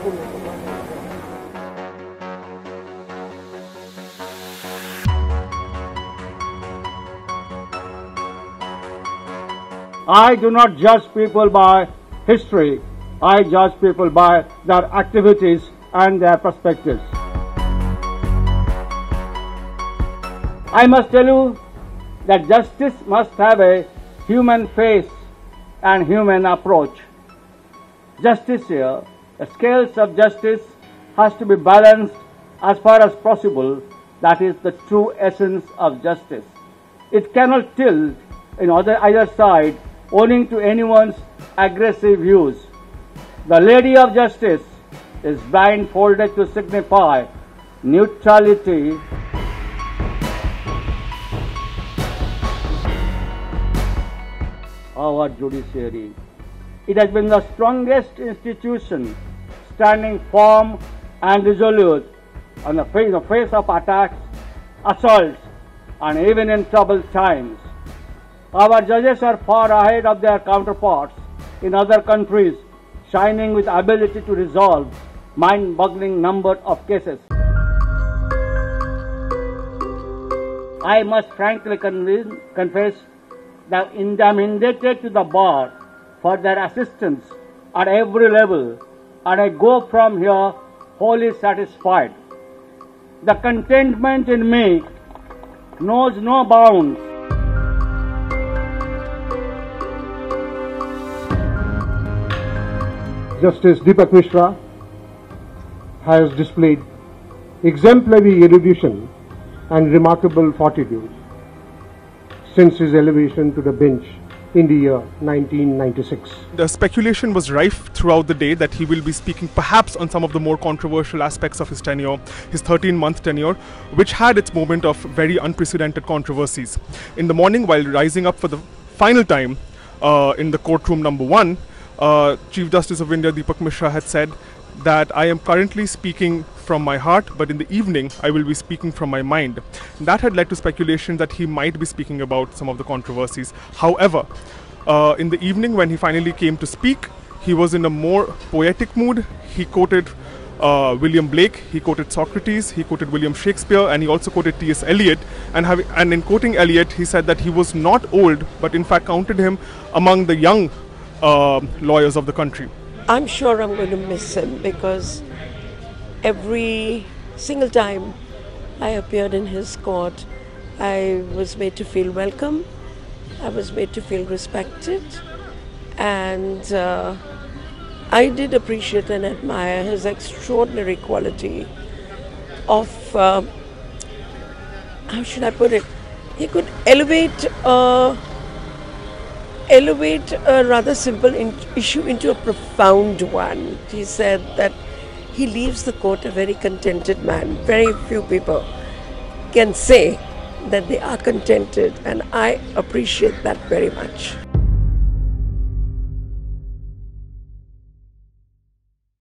I do not judge people by history. I judge people by their activities and their perspectives. I must tell you that justice must have a human face and human approach. Justice here, the scales of justice has to be balanced as far as possible. That is the true essence of justice. It cannot tilt in either side owing to anyone's aggressive views. The Lady of Justice is blindfolded to signify neutrality. Our judiciary. It has been the strongest institution, standing firm and resolute on the face of attacks, assaults, and even in troubled times. Our judges are far ahead of their counterparts in other countries, shining with ability to resolve mind-boggling number of cases. I must frankly confess that I am indebted to the bar for their assistance at every level, and I go from here wholly satisfied. The contentment in me knows no bounds. Justice Deepak Mishra has displayed exemplary erudition and remarkable fortitude since his elevation to the bench in the year 1996. The speculation was rife throughout the day that he will be speaking perhaps on some of the more controversial aspects of his tenure, his 13-month tenure, which had its moment of very unprecedented controversies. In the morning, while rising up for the final time in the courtroom number 1, Chief Justice of India Deepak Mishra had said that I am currently speaking from my heart, but in the evening I will be speaking from my mind. That had led to speculation that he might be speaking about some of the controversies. However, in the evening when he finally came to speak, he was in a more poetic mood. He quoted William Blake, he quoted Socrates, he quoted William Shakespeare, and he also quoted T.S. Eliot. And in quoting Eliot, he said that he was not old, but in fact counted him among the young lawyers of the country. I'm sure I'm going to miss him because every single time I appeared in his court, I was made to feel welcome, I was made to feel respected, and I did appreciate and admire his extraordinary quality of, how should I put it, he could elevate a rather simple issue into a profound one. He said that he leaves the court a very contented man. Very few people can say that they are contented, and I appreciate that very much.